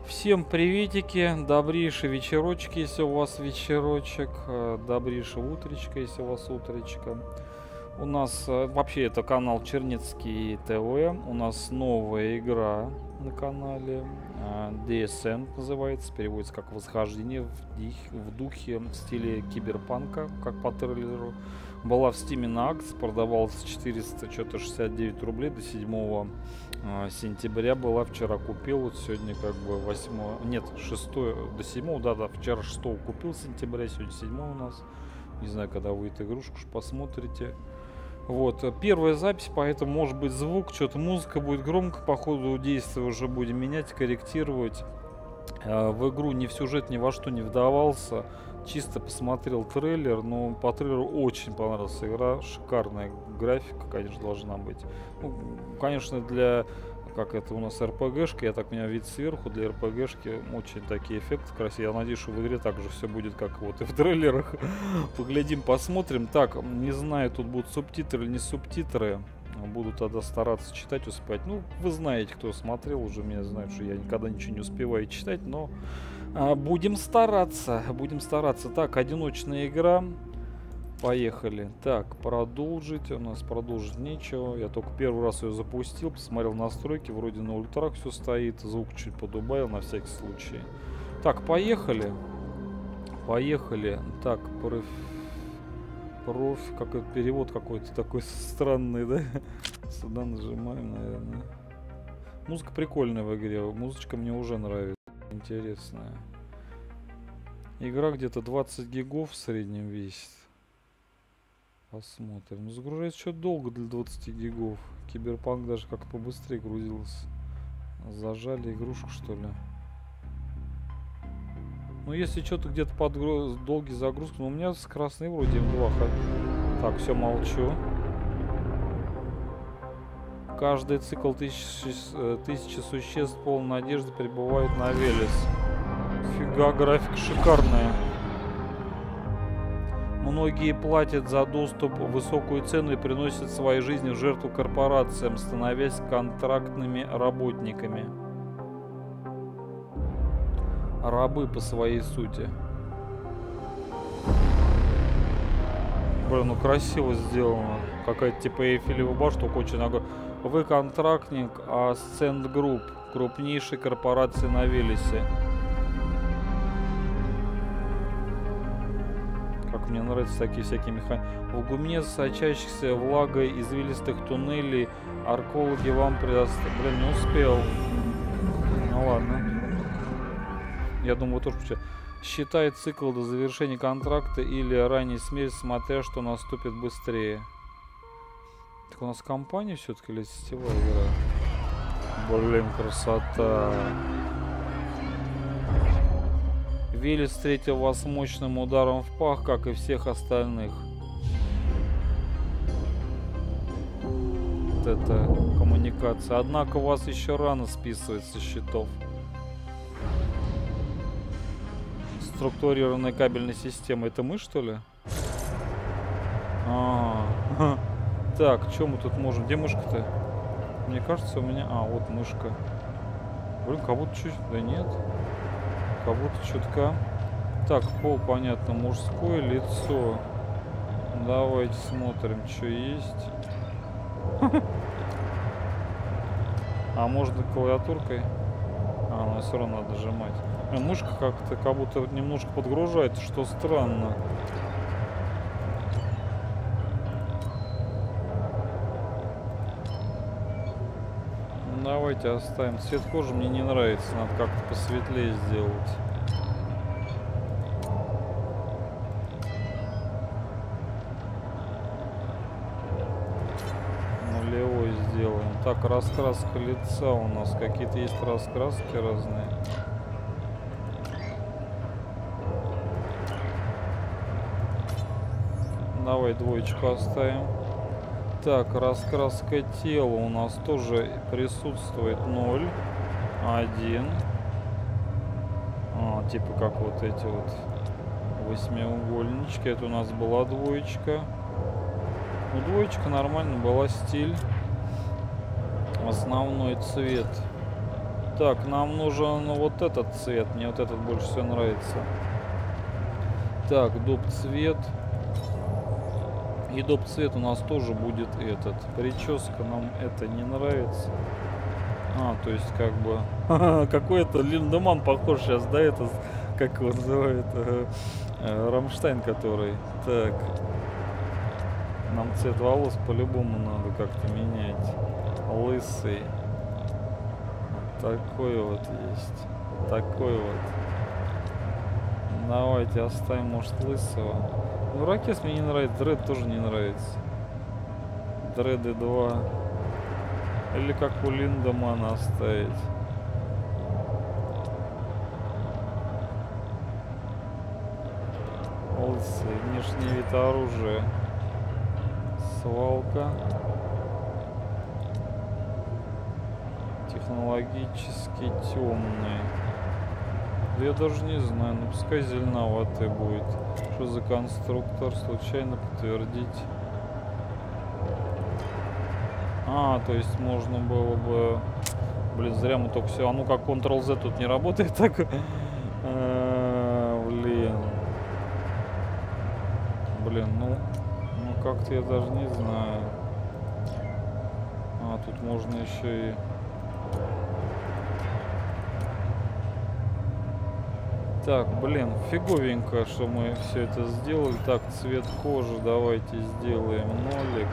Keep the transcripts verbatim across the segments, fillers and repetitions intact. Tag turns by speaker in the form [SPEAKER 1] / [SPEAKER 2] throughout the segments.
[SPEAKER 1] Всем приветики, добрейший вечерочек, если у вас вечерочек, э, добрейшее утречко, если у вас утречко. У нас э, вообще это канал Чернецкий ТВ, у нас новая игра на канале, э, ди эс эн называется, переводится как «Восхождение в, дих- в духе в стиле киберпанка», как по трейлеру. Была в Стиме на акции, продавалась четыреста шестьдесят девять рублей до седьмого а, сентября была, вчера купил, вот сегодня как бы восьмое, нет, шестое, до седьмого, да-да, вчера шестого купил сентября, сегодня седьмое у нас, не знаю, когда выйдет игрушка, уж посмотрите. Вот, первая запись, поэтому может быть звук, что-то музыка будет громко, по ходу действия уже будем менять, корректировать. А, в игру ни в сюжет, ни во что не вдавался, чисто посмотрел трейлер, но по трейлеру очень понравилась игра, шикарная графика, конечно, должна быть. Ну, конечно, для, как это у нас РПГшка, я так понимаю, вид сверху, для РПГшки очень такие эффекты красивые. Я надеюсь, что в игре также все будет, как вот и в трейлерах. Поглядим, посмотрим. Так, не знаю, тут будут субтитры или не субтитры. Буду тогда стараться читать, успевать. Ну, вы знаете, кто смотрел, уже меня знают, что я никогда ничего не успеваю читать, но а, будем стараться, будем стараться. Так, одиночная игра. Поехали. Так, продолжить. У нас продолжить нечего. Я только первый раз ее запустил, посмотрел настройки, вроде на ультрах все стоит, звук чуть подубавил на всякий случай. Так, поехали. Поехали. Так, проф... проф... какой-то перевод какой-то такой странный, да? Сюда нажимаем, наверное. Музыка прикольная в игре. Музычка мне уже нравится. Интересная. Игра где-то двадцать гигов в среднем весит. Посмотрим. Ну, загружается что-то долго для двадцати гигов. Киберпанк даже как-то побыстрее грузился. Зажали игрушку, что ли? Ну, если что-то где-то под долгий загрузка, но у меня с красной вроде эм два. Так, все, молчу. Каждый цикл тысячи, тысячи существ полной надежды прибывает на Велес. Фига, графика шикарная. Многие платят за доступ высокую цену и приносят свои жизни в жертву корпорациям, становясь контрактными работниками. Рабы по своей сути. Блин, ну красиво сделано. Какая-то типа Эйфелева башня, только очень много. Вы контрактник Ascent Group, крупнейшей корпорации на Велесе. Как мне нравятся такие всякие механики. В глубине сочащихся влагой извилистых туннелей аркеологи вам предоставят... Блин, не успел. Ну ладно. Я думаю, тоже почему. Считает цикл до завершения контракта или ранней смерти, смотря что наступит быстрее. Так у нас компания все-таки или сетевая игра? Блин, красота. Велес встретил вас мощным ударом в пах, как и всех остальных. Вот это коммуникация. Однако вас еще рано списывать со счетов. Структурированная кабельная система. Это мы, что ли? А-а-а. Так, что мы тут можем? Где мышка-то? Мне кажется, у меня... А, вот мышка. Блин, как будто чуть... Да нет. Как будто чутка. Так, пол, понятно, мужское лицо. Давайте смотрим, что есть. А можно клавиатуркой? А, ну все равно надо нажимать. Мышка как-то как будто немножко подгружается, что странно. Давайте оставим. Цвет кожи мне не нравится, надо как-то посветлее сделать. Нулевой сделаем. Так, раскраска лица у нас. Какие-то есть раскраски разные. Давай двоечку оставим. Так, раскраска тела у нас тоже присутствует ноль, один. А, типа как вот эти вот восьмиугольнички. Это у нас была двоечка. Ну, двоечка нормально была, стиль. Основной цвет Так, нам нужен вот этот цвет. Мне вот этот больше всего нравится. Так, доп. Цвет. И доп. Цвет у нас тоже будет этот. Прическа, нам это не нравится. А, то есть как бы... Какой-то Линдеман похож сейчас, да, это... Как его называют? Рамштайн, который. Так. Нам цвет волос по-любому надо как-то менять. Лысый. Такой вот есть. Такой вот. Давайте оставим, может, лысого. Ну, Ракес мне не нравится. Дред тоже не нравится. Дреды два. Или как у Линдемана оставить. Лысый. Внешний вид оружия. Свалка. Технологически темный. Я даже не знаю, ну пускай зеленоватый будет. Что за конструктор? Случайно подтвердить. А, то есть можно было бы... Блин, зря мы только все... А ну как контрол-зет тут не работает так? Блин. Блин, ну... Ну как-то я даже не знаю. А, тут можно еще и... Так, блин, фиговенько, что мы все это сделали. Так, цвет кожи давайте сделаем нолик.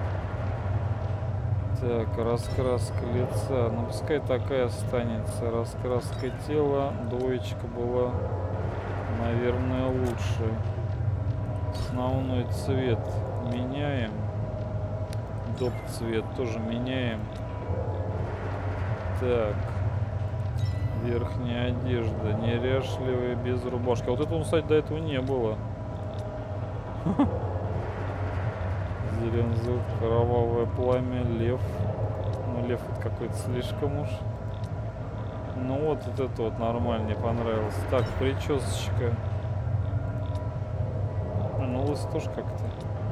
[SPEAKER 1] Так, раскраска лица. Ну, пускай такая останется. Раскраска тела. Двоечка была, наверное, лучше. Основной цвет меняем. Доп. Цвет тоже меняем. Так. Верхняя одежда. Неряшливая, без рубашки. А вот это, кстати, до этого не было. Зеленый звук, кровавое пламя, лев. Ну, лев это какой-то слишком уж. Ну вот, вот это вот нормально, мне понравилось. Так, причесочка. Ну, лысый тоже как-то.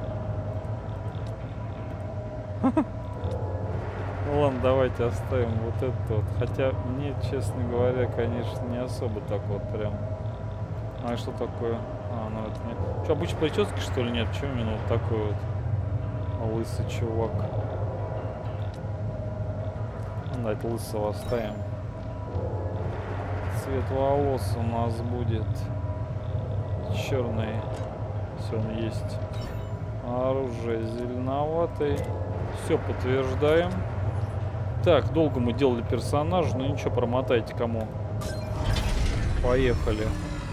[SPEAKER 1] Ну ладно, давайте оставим вот это вот. Хотя мне, честно говоря, конечно, не особо так вот прям. А что такое? А, ну это нет. Что, обычно прически, что ли, нет? Чего именно вот такой вот лысый чувак? Ну, давайте лысого оставим. Цвет волос у нас будет черный. Все, он есть. Оружие зеленоватый. Все, подтверждаем. Так, долго мы делали персонажа, но ничего, промотайте кому. Поехали.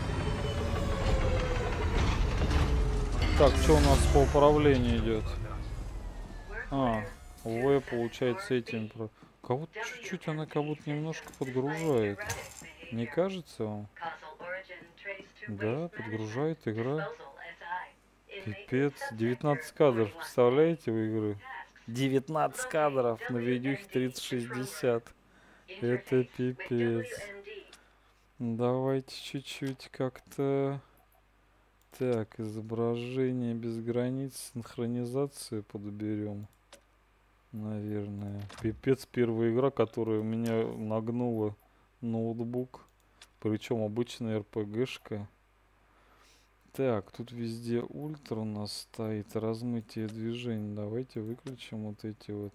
[SPEAKER 1] Так, что у нас по управлению идет? А, В получается этим. Кого-то чуть-чуть она как будто немножко подгружает. Не кажется вам? Да, подгружает игра. Пипец, девятнадцать кадров, представляете, вы игры? девятнадцать кадров на видюхе тридцать шестьдесят. Это пипец. Давайте чуть-чуть как-то... Так, изображение без границ, синхронизацию подберем. Наверное. Пипец, первая игра, которая у меня нагнула ноутбук. Причем обычная эр пэ гэ-шка. Так, тут везде ультра у нас стоит. Размытие движений. Давайте выключим вот эти вот.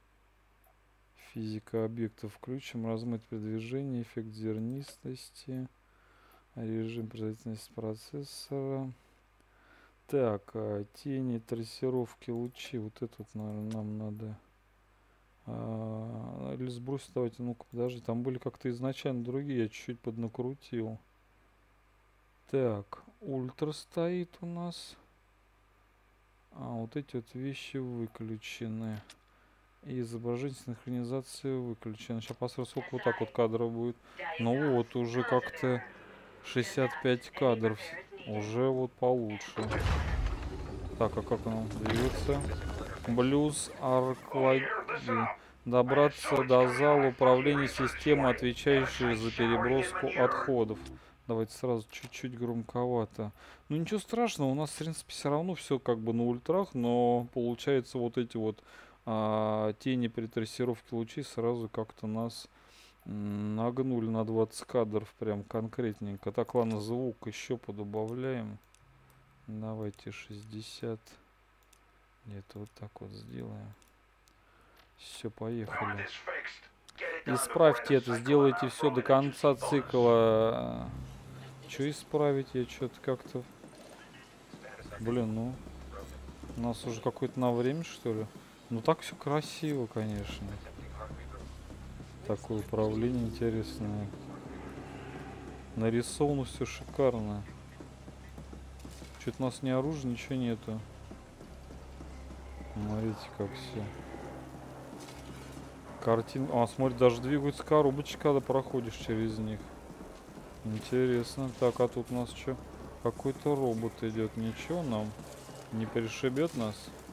[SPEAKER 1] Физика объектов включим. Размытие при движении. Эффект зернистости. Режим производительности процессора. Так, а, тени, трассировки, лучи. Вот это вот, наверное, нам надо. А, или сбросить. Давайте, ну-ка, подожди. Там были как-то изначально другие. Я чуть-чуть поднакрутил. Так, ультра стоит у нас. А, вот эти вот вещи выключены. И изображение синхронизации выключено. Сейчас посмотрим, сколько вот так вот кадров будет. Ну вот, уже как-то шестьдесят пять кадров. Уже вот получше. Так, а как он движется? Блюз Арклади. Добраться до зала управления системы, отвечающей за переброску отходов. Давайте сразу чуть-чуть громковато. Ну ничего страшного, у нас в принципе все равно все как бы на ультрах, но получается вот эти вот а, тени при трассировке лучей сразу как-то нас Нагнули на двадцать кадров прям конкретненько. Так, ладно, звук еще подубавляем. Давайте шестьдесят. Нет, вот так вот сделаем. Все, поехали. Исправьте это, сделайте все до конца цикла. Что исправить? Я что-то как-то... Блин, ну... У нас уже какое-то на время, что ли? Ну так все красиво, конечно. Такое управление интересное. Нарисовано все шикарно. Что-то у нас ни оружия, ничего нету. Смотрите, как все. Картин... А, смотри, даже двигаются коробочки, когда проходишь через них. Интересно. Так, а тут у нас что? Какой-то робот идет. Ничего нам не перешибет нас?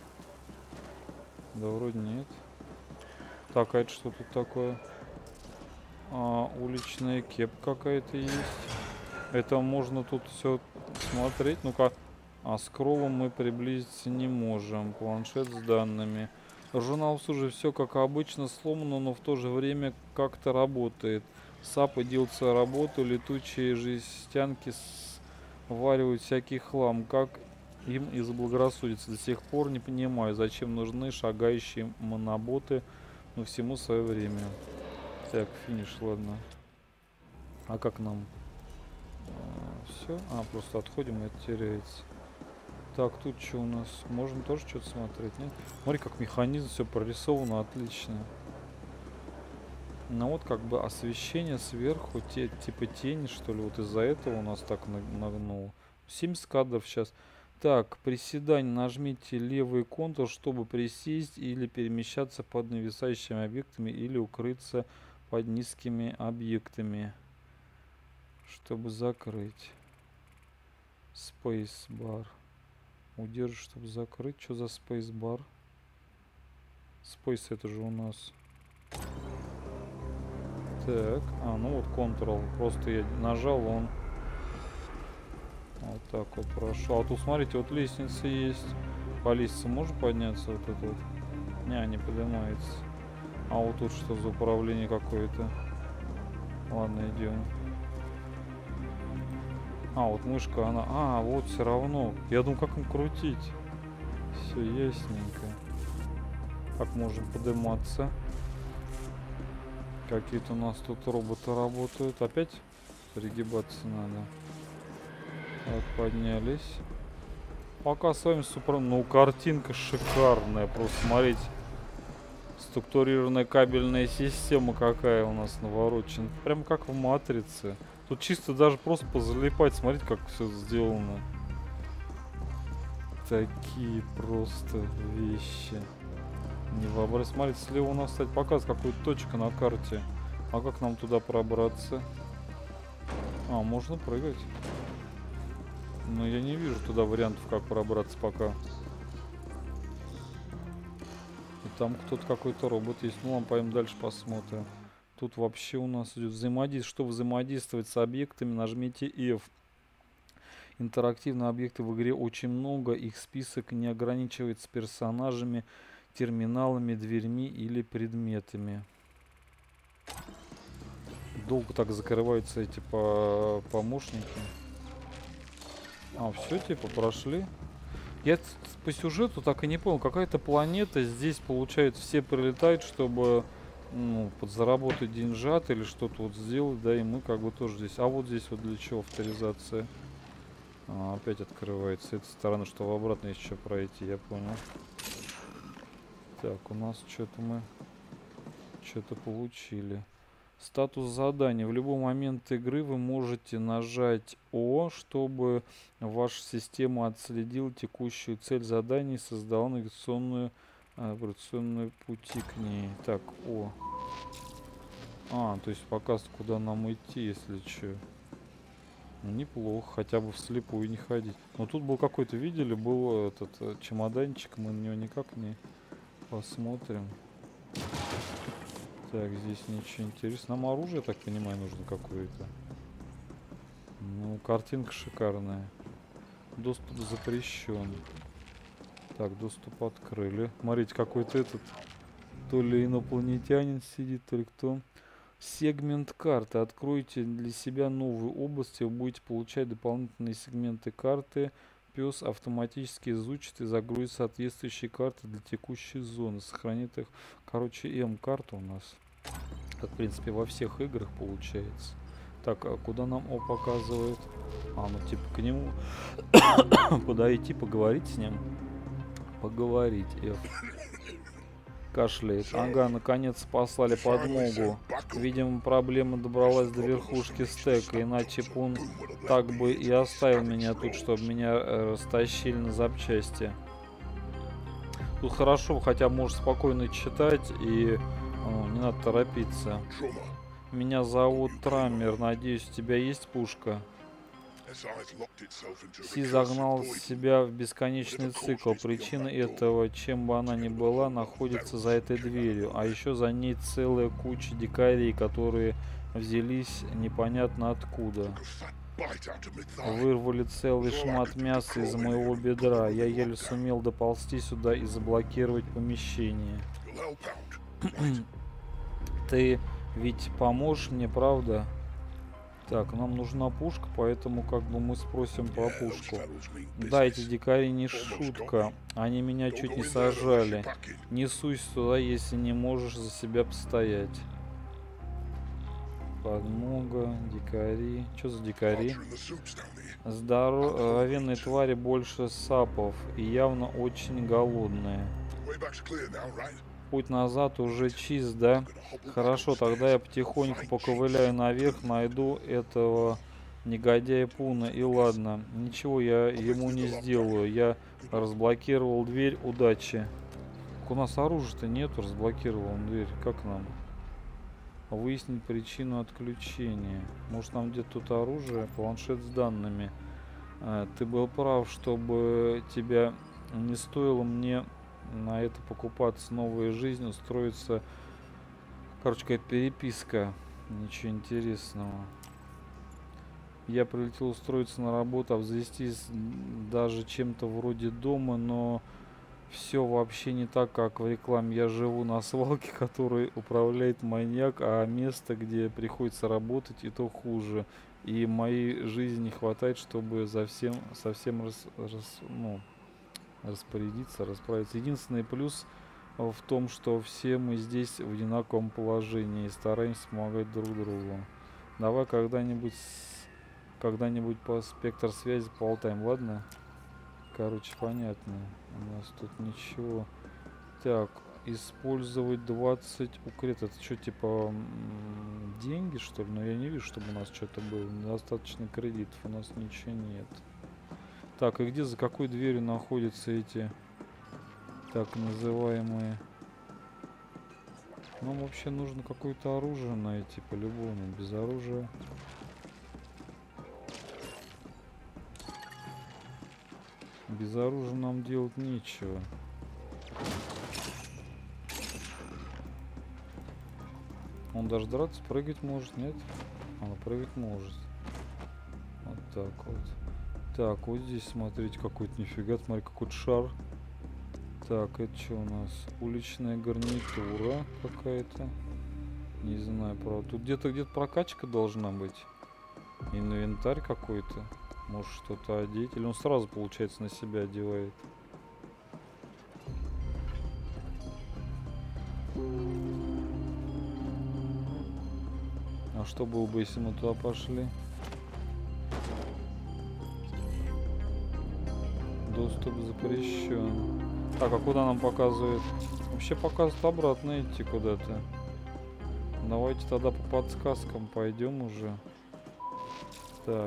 [SPEAKER 1] Да вроде нет. Так, а это что тут такое? А, уличная кепка какая-то есть. Это можно тут все смотреть. Ну-ка. А скроллом мы приблизиться не можем. Планшет с данными. Журнал уже все как обычно сломано, но в то же время как-то работает. САПы делаются работу, летучие жестянки сваривают всякий хлам. Как им и заблагорассудится. До сих пор не понимаю, зачем нужны шагающие моноботы, но всему свое время. Так, финиш, ладно. А как нам? А, все? А, просто отходим, и это теряется. Так, тут что у нас? Можно тоже что-то смотреть, нет? Смотри, как механизм все прорисовано, отлично. Ну вот как бы освещение сверху, те, типа тени, что ли, вот из-за этого у нас так нагнуло. семьдесят кадров сейчас. Так, приседание, нажмите левый контур, чтобы присесть или перемещаться под нависающими объектами или укрыться под низкими объектами, чтобы закрыть. Spacebar. Удержи, чтобы закрыть. Что за Spacebar? Space это же у нас. Так, а, ну вот Ctrl. Просто я нажал, он вот так вот прошел. А тут смотрите, вот лестница есть. По лестнице можно подняться вот это вот? Не, не поднимается. А вот тут что за управление какое-то? Ладно, идем. А, вот мышка, она... А, вот все равно. Я думаю, как им крутить. Все ясненько. Как можем подниматься? Какие-то у нас тут роботы работают. Опять перегибаться надо. Так, поднялись. Пока с вами супер... Ну, картинка шикарная. Просто смотрите. Структурированная кабельная система какая у нас наворочена. Прям как в Матрице. Тут чисто даже просто позалипать. Смотрите, как все сделано. Такие просто вещи. Не вообразить. Смотрите, слева у нас, кстати, показывает какую-то точку на карте. А как нам туда пробраться? А, можно прыгать. Но я не вижу туда вариантов, как пробраться пока. И там кто-то какой-то робот есть. Ну, ладно, пойдем дальше посмотрим. Тут вообще у нас идет взаимодействие. Чтобы взаимодействовать с объектами, нажмите F. Интерактивные объекты в игре очень много. Их список не ограничивается персонажами, терминалами, дверьми или предметами. Долго так закрываются эти по помощники. А, все, типа, прошли. Я по сюжету так и не понял. Какая-то планета. Здесь, получается, все прилетают, чтобы, ну, подзаработать деньжат или что-то вот сделать. Да, и мы как бы тоже здесь. А вот здесь вот для чего авторизация? А, опять открывается с этой стороны, что в обратно еще пройти, я понял. Так, у нас что-то мы что-то получили. Статус задания. В любой момент игры вы можете нажать О, чтобы ваша система отследила текущую цель задания и создала навигационную операционные пути к ней. Так, О. А, то есть показывает, куда нам идти, если что. Неплохо, хотя бы вслепую не ходить. Но тут был какой-то, видели, был этот э, чемоданчик, мы на него никак не посмотрим. Так, здесь ничего интересного. Нам оружие, я так понимаю, нужно какое-то. Ну, картинка шикарная. Доступ запрещен. Так, доступ открыли. Смотрите, какой-то этот, то ли инопланетянин сидит, то ли кто. Сегмент карты. Откройте для себя новые области. Вы будете получать дополнительные сегменты карты. Пес автоматически изучит и загрузит соответствующие карты для текущей зоны. Сохранит их. Короче, М-карта у нас. Как, в принципе, во всех играх получается. Так, а куда нам О показывает? А, ну типа к нему подойти, поговорить с ним. Поговорить, F. Кашляет. Ага, наконец послали подмогу. Видимо, проблема добралась до верхушки стека, иначе бы он так бы и оставил меня тут, чтобы меня э, растащили на запчасти. Тут хорошо, хотя можешь спокойно читать и о, не надо торопиться. Меня зовут Траммер, надеюсь, у тебя есть пушка? Си загнал себя в бесконечный цикл. Причина этого, чем бы она ни была, находится за этой дверью. А еще за ней целая куча дикарей, которые взялись непонятно откуда. Вырвали целый шмат мяса из моего бедра. Я еле сумел доползти сюда и заблокировать помещение. Ты ведь поможешь мне, правда? Так, нам нужна пушка, поэтому как бы мы спросим про пушку. Да, эти дикари не шутка. Они меня чуть не сажали. Не суйся туда, если не можешь за себя постоять. Подмога, дикари. Что за дикари? Здоровенные твари больше сапов и явно очень голодные. Путь назад уже чист, да? Хорошо, тогда я потихоньку поковыляю наверх, найду этого негодяя Пуна, и ладно. Ничего я ему не сделаю. Я разблокировал дверь, удачи. Так у нас оружия-то нету, разблокировал дверь. Как нам? Выяснить причину отключения. Может, нам где-то тут оружие? Планшет с данными. А, ты был прав, чтобы тебя не стоило мне на это покупаться, новая жизнь, устроиться. Короче, какая-то переписка. Ничего интересного. Я прилетел устроиться на работу, обзавестись даже чем-то вроде дома, но все вообще не так, как в рекламе. Я живу на свалке, которой управляет маньяк, а место, где приходится работать, и то хуже. И моей жизни не хватает, чтобы за всем, совсем рас, рас, ну, распорядиться, расправиться. Единственный плюс в том, что все мы здесь в одинаковом положении и стараемся помогать друг другу. Давай когда-нибудь когда-нибудь по спектр связи поболтаем, ладно? Короче, понятно. У нас тут ничего. Так, использовать двадцать укрет. Это что, типа деньги, что ли? Но я не вижу, чтобы у нас что-то было. Недостаточно кредитов, у нас ничего нет. Так, и где, за какой дверью находятся эти так называемые? Нам вообще нужно какое-то оружие найти, по-любому. Без оружия. Без оружия нам делать нечего. Он даже драться, прыгать может, нет? Она прыгать может. Вот так вот. Так, вот здесь, смотрите, какой-то нифига, смотри, какой-то шар. Так, это что у нас? Уличная гарнитура какая-то. Не знаю, правда. Тут где-то где-то прокачка должна быть. Инвентарь какой-то. Может что-то одеть. Или он сразу, получается, на себя одевает. А что было бы, если мы туда пошли? Доступ запрещен. Так, а куда нам показывает? Вообще показывает обратно идти куда-то. Давайте тогда по подсказкам пойдем уже. Так.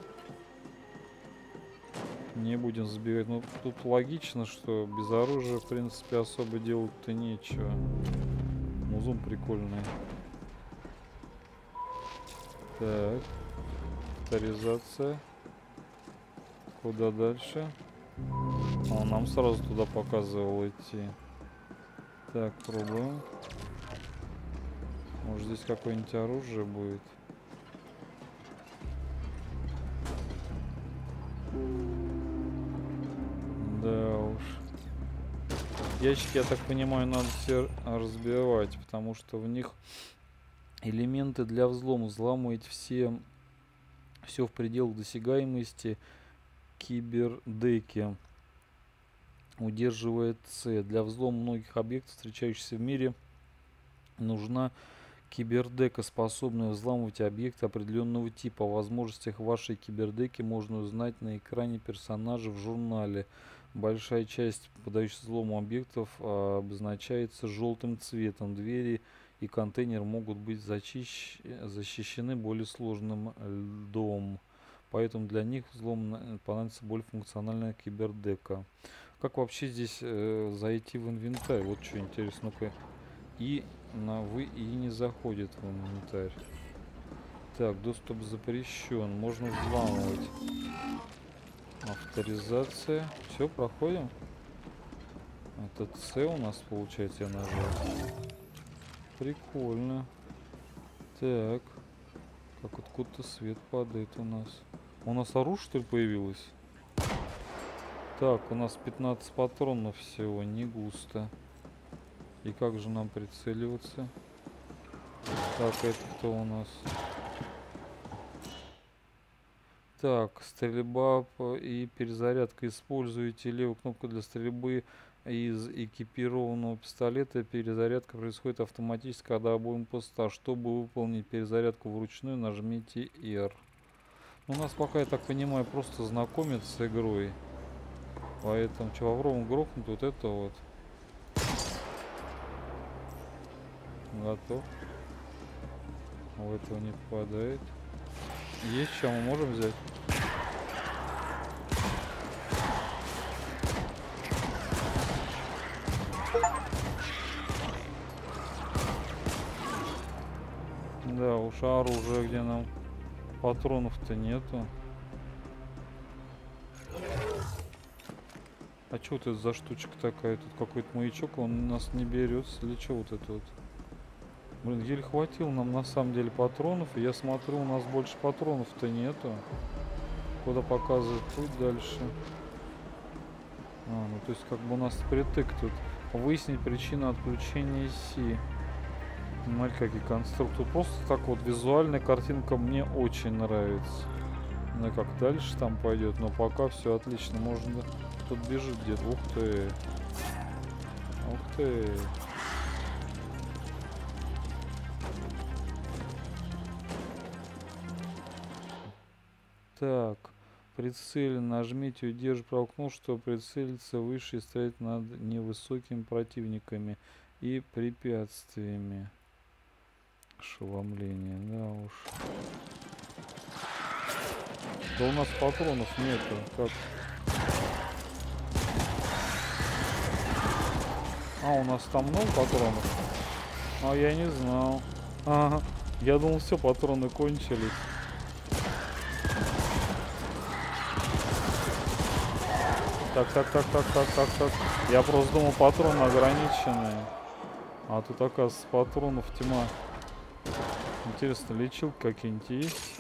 [SPEAKER 1] Не будем забегать. Ну, тут логично, что без оружия, в принципе, особо делать-то нечего. Музон прикольный. Так. Авторизация. Куда дальше? Он нам сразу туда показывал идти. Так, пробуем. Может, здесь какое-нибудь оружие будет? Да уж. Ящики, я так понимаю, надо все разбивать, потому что в них Элементы для взлома. Взламываете все, все в пределах досягаемости кибердеки. Удерживает С. Для взлома многих объектов, встречающихся в мире, нужна кибердека, способная взламывать объекты определенного типа. О возможностях вашей кибердеки можно узнать на экране персонажа в журнале. Большая часть подающих взлому объектов а, обозначается желтым цветом. Двери и контейнер могут быть зачищ... защищены более сложным льдом. Поэтому для них взлом понадобится более функциональная кибердека. Как вообще здесь э, зайти в инвентарь? Вот что интересно. Ну-ка. И на вы и не заходит в инвентарь. Так, доступ запрещен. Можно взламывать. Авторизация. Все, проходим. Это С у нас получается, я нажал. Прикольно. Так. Как откуда-то свет падает у нас. У нас оружие, что ли, появилось? Так, у нас пятнадцать патронов всего, не густо. И как же нам прицеливаться? Так, это кто у нас? Так, стрельба и перезарядка. Используйте левую кнопку для стрельбы из экипированного пистолета. Перезарядка происходит автоматически, когда обойма пуста. Чтобы выполнить перезарядку вручную, нажмите эр. У нас пока, я так понимаю, просто знакомят с игрой. Поэтому, что, попробуем грохнуть вот это вот. Готов. В этого не попадает. Есть что, мы можем взять? Да уж, оружие, где нам патронов-то нету. А что вот это за штучка такая? Тут какой-то маячок, он нас не берется. Или что вот это вот? Блин, еле хватило нам на самом деле патронов. И я смотрю, у нас больше патронов-то нету. Куда показывает путь дальше? А, ну то есть как бы у нас притык тут. Выяснить причину отключения Си. Смотри, какие конструкторы. Просто так вот визуальная картинка мне очень нравится. Ну как дальше там пойдет, но пока все отлично. Можно... Тут бежит где-то. Ух ты. Ух ты. Так. Прицелен. Нажмите и удержите правую кнопку, чтобы прицелиться выше и стоять над невысокими противниками и препятствиями. Ошеломление, да уж. Да у нас патронов нету. Как? А, у нас там много патронов? А, я не знал. Ага. Я думал, все, патроны кончились. Так, так, так, так, так, так, так. Я просто думал, патроны ограниченные. А тут, оказывается, патронов тьма. Интересно, лечилки какие-нибудь есть?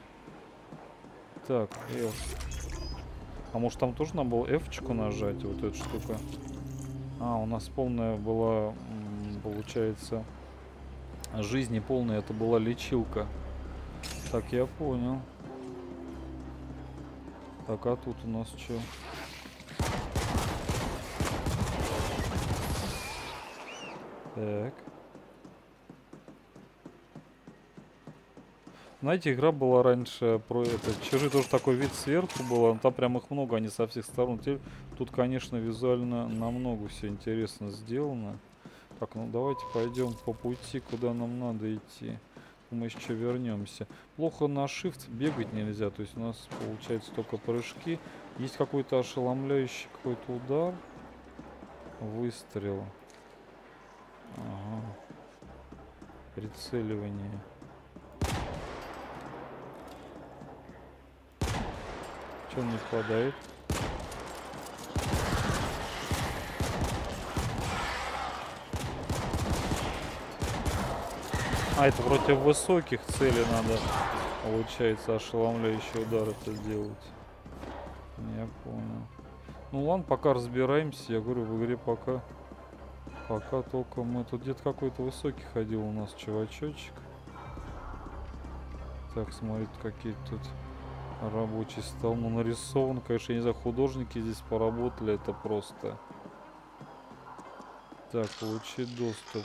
[SPEAKER 1] Так, F. А может там тоже надо было F-чку нажать, вот эту штуку? А, у нас полная была, получается, жизни полная, это была лечилка. Так, я понял. Так, а тут у нас что? Так. Знаете, игра была раньше про это. Чужие тоже такой вид сверху было. Там прям их много, они со всех сторон. Тут, конечно, визуально намного все интересно сделано. Так, ну давайте пойдем по пути, куда нам надо идти. Мы еще вернемся. Плохо на shift бегать нельзя. То есть у нас получается только прыжки. Есть какой-то ошеломляющий какой-то удар. Выстрел. Ага. Прицеливание. Что он не попадает? А, это против высоких целей надо, получается, ошеломляющий удар это делать. Я понял. Ну ладно, пока разбираемся. Я говорю, в игре пока... Пока только мы... Тут где-то какой-то высокий ходил у нас чувачочек. Так, смотрит, какие тут рабочий стол. Ну, нарисован, конечно, я не знаю, художники здесь поработали, это просто. Так, получить доступ.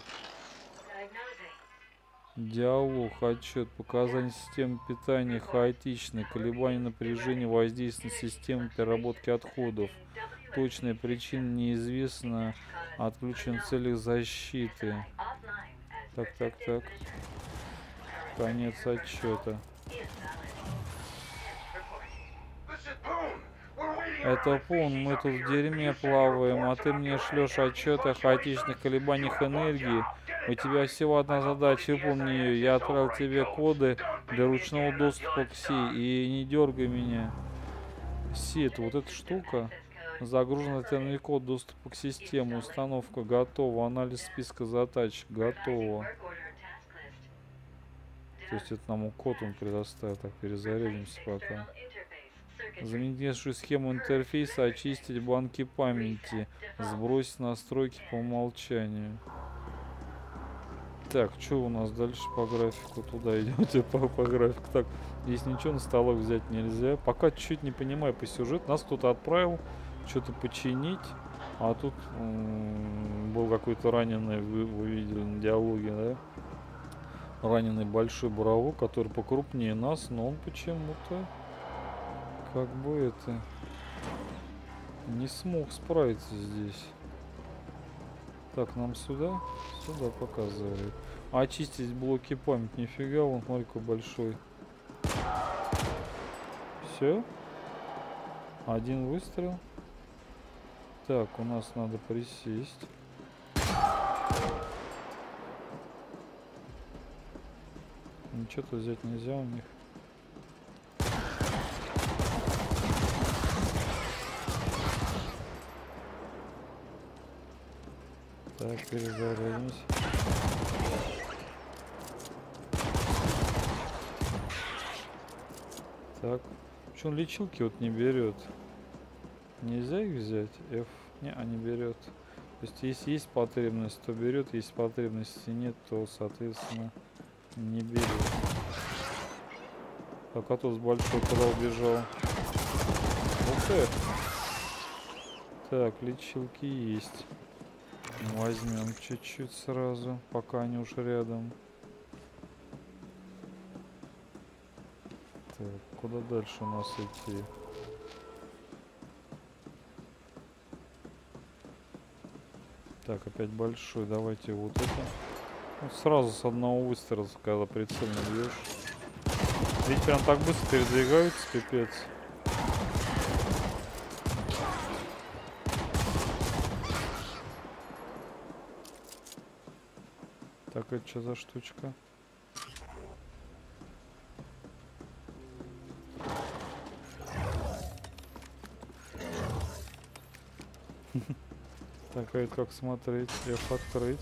[SPEAKER 1] Диалог, отчет, показания системы питания хаотичны, колебания напряжения, воздействие на систему переработки отходов. Точная причина неизвестна, отключен в целях защиты. Так, так, так. Конец отчета. Это Пун, мы тут в дерьме плаваем, а ты мне шлешь отчет о хаотичных колебаниях энергии. У тебя всего одна задача, выполни ее. Я отправил тебе коды для ручного доступа к Си, и не дергай меня. Си, это вот эта штука. Загружен альтернативный код доступа к системе. Установка готова. Анализ списка задач готово. То есть это нам код он предоставит. Так, перезарядимся пока. Заменившую схему интерфейса, очистить банки памяти, сбросить настройки по умолчанию. Так, что у нас дальше по графику? Туда идете по, по графику. Так, здесь ничего на столах взять нельзя. Пока чуть-чуть не понимаю по сюжету. Нас кто-то отправил что-то починить. А тут был какой-то раненый, вы, вы видели на диалоге, да? Раненый большой боровик, который покрупнее нас, но он почему-то как бы это не смог справиться здесь. Так, нам сюда? Сюда показывает. А очистить блоки памяти, нифига, вон, смотри, какой большой. Все? Один выстрел. Так, у нас надо присесть. Ничего-то взять нельзя у них. Так, перезарядимся. Так. Почему он лечилки вот не берет? Нельзя их взять? F. Не, а не берет. То есть, если есть потребность, то берет. Если потребности нет, то, соответственно, не берет. Так, а тут с большой куда убежал? Ух ты! Так, лечилки есть. Возьмем чуть-чуть сразу, пока они уж рядом. Так, куда дальше у нас идти? Так, опять большой. Давайте вот это. Вот сразу с одного выстрела, когда прицельно бьешь. Ведь прям так быстро передвигаются, пипец. Так, это что за штучка? Так, а это как смотреть? F открыть.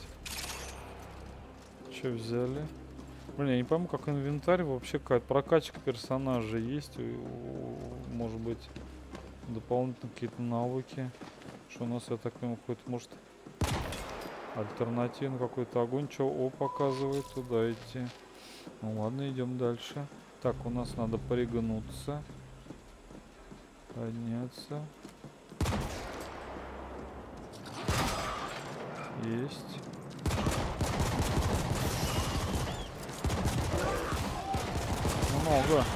[SPEAKER 1] Что взяли? Блин, я не пойму, как инвентарь вообще, какая-то прокачка персонажа есть. Может быть, дополнительно какие-то навыки. Что у нас, я так понимаю, какой-то, может, альтернативный какой-то огонь. Что О показывает, туда идти. Ну ладно, идем дальше. Так, у нас надо пригнуться. Подняться. Есть. Много.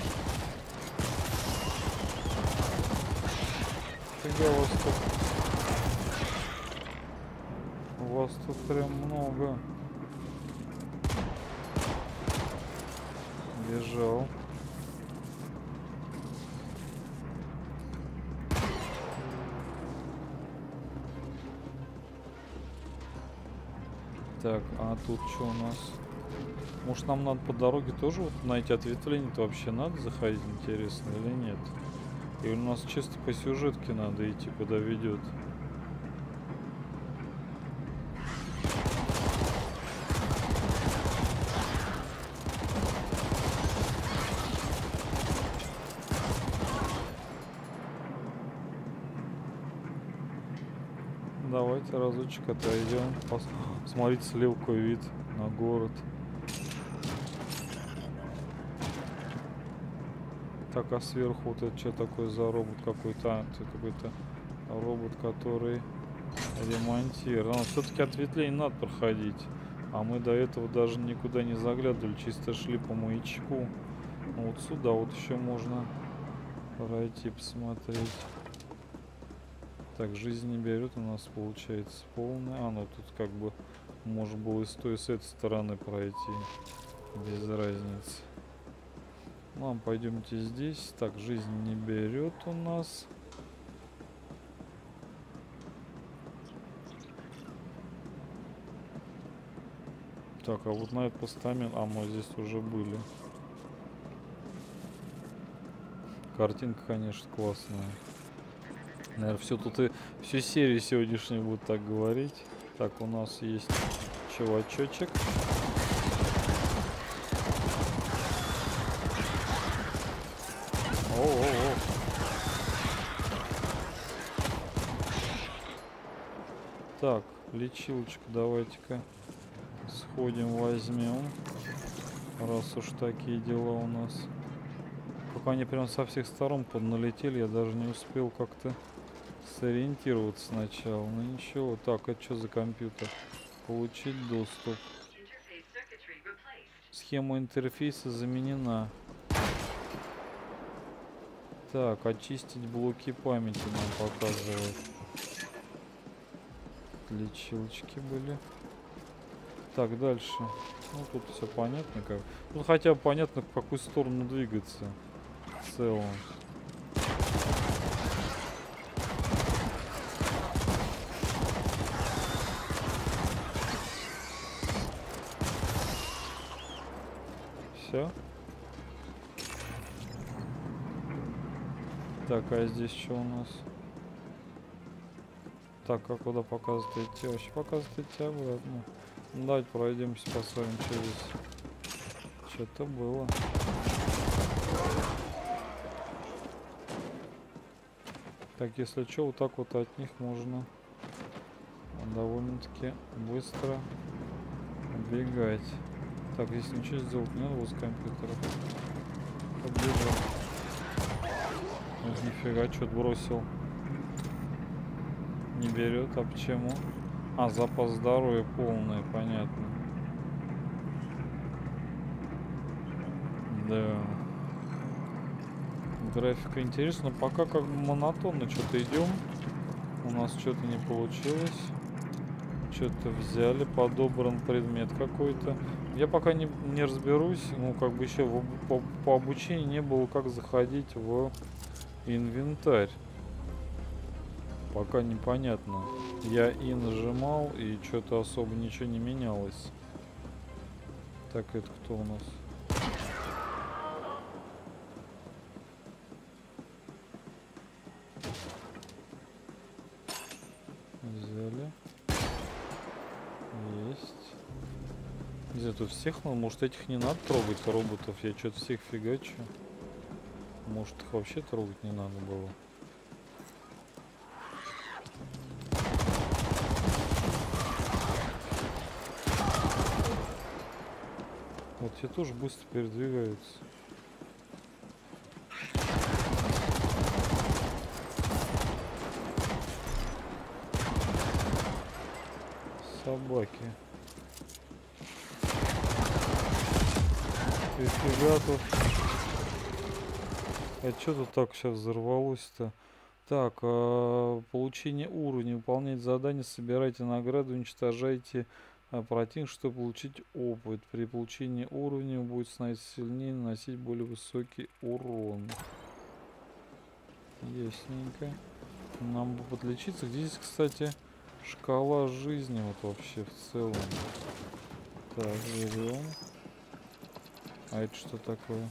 [SPEAKER 1] Фига вас тут. У вас тут прям много. Бежал. Так, а тут что у нас? Может, нам надо по дороге тоже вот на эти ответвления-то вообще надо заходить, интересно, или нет? Или у нас чисто по сюжетке надо идти, куда ведет? Давайте разочек отойдем. Пос... Смотрите, слева какой вид на город. Так, а сверху вот это что такое за робот какой-то? А, это какой-то робот, который ремонтирует. А, все-таки ответвление надо проходить. А мы до этого даже никуда не заглядывали, чисто шли по маячку. Ну, вот сюда вот еще можно пройти, посмотреть. Так, жизнь не берет, у нас получается полная. А, ну тут как бы можно было и с той, и с этой стороны пройти. Без разницы. Ладно, пойдемте здесь. Так, жизнь не берет у нас. Так, а вот на этот постамент... А, мы здесь уже были. Картинка, конечно, классная. Наверное, все тут и всю серию сегодняшнюю будут так говорить. Так, у нас есть чувачочек. О-о-о. Так, лечилочку давайте-ка сходим, возьмем. Раз уж такие дела у нас. Пока они прям со всех сторон подналетели, я даже не успел как-то сориентироваться сначала. Ну ничего. Так, это что за компьютер? Получить доступ. Схема интерфейса заменена. Так, очистить блоки памяти нам показывает. Лечилочки были. Так, дальше. Ну, тут все понятно как. Тут хотя бы понятно, в какую сторону двигаться. В целом. Все. Так, а здесь что у нас? Так, а куда показывает идти? Вообще показывает идти обратно. Ну, давайте пройдемся, посмотрим, что здесь. Что-то было. Так, если что, вот так вот от них можно довольно-таки быстро убегать. Так, здесь ничего сделать не надо возле компьютера. Побежал. Вот нифига, что-то бросил. Не берет, а почему? А, запас здоровья полный, понятно. Да. Графика интересна, пока как бы монотонно что-то идем. У нас что-то не получилось. Что-то взяли, подобран предмет какой-то. Я пока не, не разберусь, ну как бы еще в, по, по обучению не было, как заходить в инвентарь. Пока непонятно. Я и нажимал, и что-то особо ничего не менялось. Так, это кто у нас? Взяли. Есть. Где тут всех надо? Может, этих не надо трогать, роботов? Я что-то всех фигачу. Может, их вообще трогать не надо было. Вот те тоже быстро передвигаются. Собаки. Нифига тут. А что тут так сейчас взорвалось-то? Так, э, получение уровня. Выполнять задание, собирайте награды, уничтожайте э, противник, чтобы получить опыт. При получении уровня будет становиться сильнее, наносить более высокий урон. Ясненько. Нам бы подлечиться. Здесь, кстати, шкала жизни вот вообще в целом. Так, берем. А это что такое?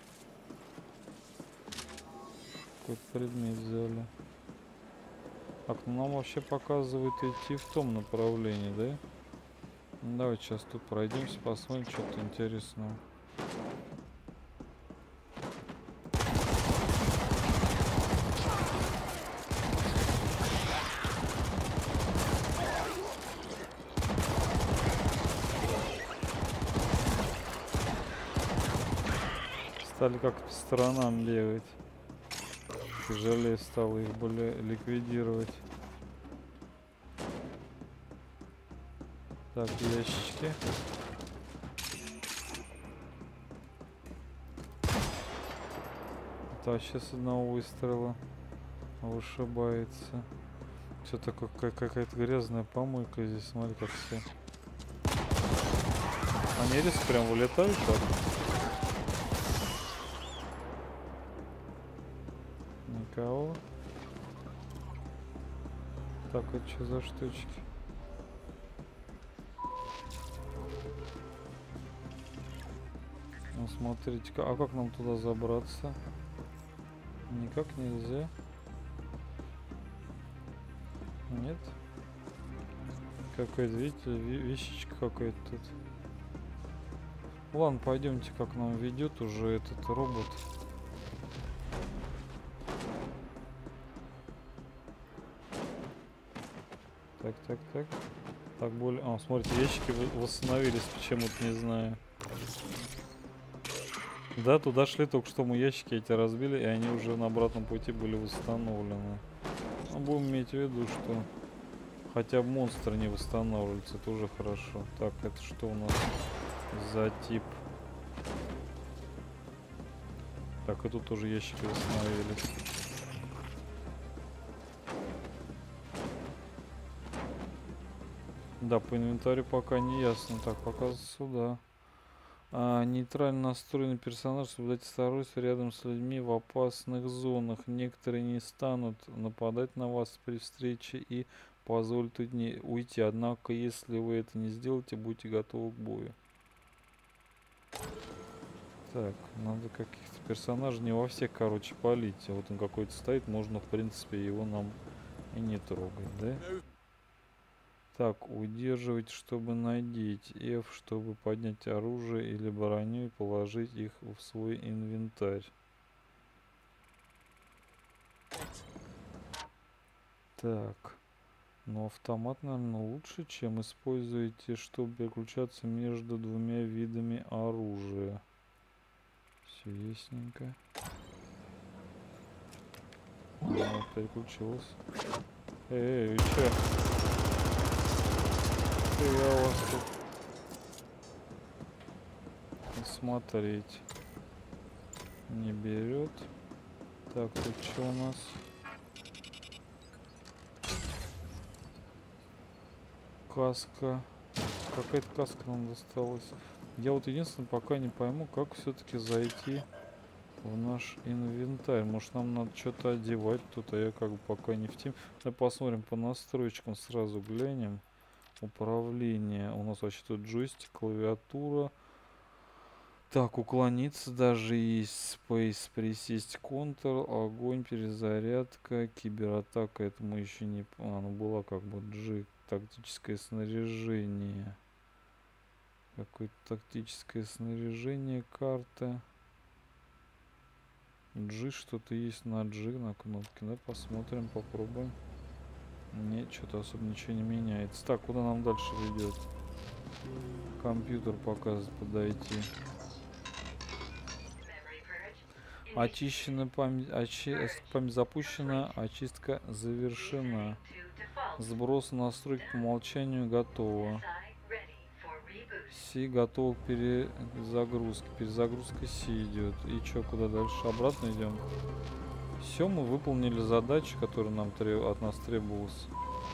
[SPEAKER 1] Какой предмет взяли? Так, ну нам вообще показывает идти в том направлении, да? Ну, давайте сейчас тут пройдемся, посмотрим что-то интересное. Стали как-то по сторонам бегать. Тяжелее стало их более ликвидировать. Так, ящички. Это вообще с одного выстрела вышибается. Все такое, какая-то грязная помойка здесь. Смотри, как все. Они резко прям вылетают так. Никого. Так, это что за штучки? Ну, смотрите-ка, а как нам туда забраться? Никак нельзя. Нет. Какой-то, видите, вещичка какая-то тут. Ладно, пойдемте, как нам ведет уже этот робот. Так, так, так. Так, более... А, смотрите, ящики восстановились, почему-то, не знаю. Да, туда шли, только что мы ящики эти разбили, и они уже на обратном пути были восстановлены. Но будем иметь в виду, что хотя бы монстры не восстанавливаются, это уже хорошо. Так, это что у нас за тип? Так, и тут тоже ящики восстановились. Да, по инвентарю пока не ясно. Так, пока сюда. А, нейтрально настроенный персонаж, соблюдать осторожность рядом с людьми в опасных зонах. Некоторые не станут нападать на вас при встрече и позволят уйти. Однако, если вы это не сделаете, будьте готовы к бою. Так, надо каких-то персонажей, не во всех, короче, палить. Вот он какой-то стоит, можно, в принципе, его нам и не трогать, да? Так, удерживать, чтобы надеть. F, чтобы поднять оружие или броню и положить их в свой инвентарь. Так. Но автомат, наверное, лучше, чем используете, чтобы переключаться между двумя видами оружия. Все ясненько. Вот, переключился. Эй, вы че? Я вас тут смотреть не берет. Так, тут что у нас? Каска. Какая-то каска нам досталась. Я вот единственное пока не пойму, как все-таки зайти в наш инвентарь. Может, нам надо что-то одевать тут, а я как бы пока не в теме. Давай посмотрим по настройкам, сразу глянем. Управление. У нас вообще тут джойстик, клавиатура. Так, уклониться даже есть. Space, присесть, контур, огонь, перезарядка, кибератака. Это мы еще не... А, ну была как бы G. Тактическое снаряжение. Какое-то тактическое снаряжение, карта. G, что-то есть на G, на кнопке. Да, посмотрим, попробуем. Нет, что-то особо ничего не меняется. Так, куда нам дальше ведет? Компьютер показывает подойти. Очищена память, очи, память запущена, очистка завершена. Сброс настройки по умолчанию готово. Си готов к перезагрузке. Перезагрузка Си идет. И что, куда дальше? Обратно идем. Все, мы выполнили задачу, которая нам треб... от нас требовалась.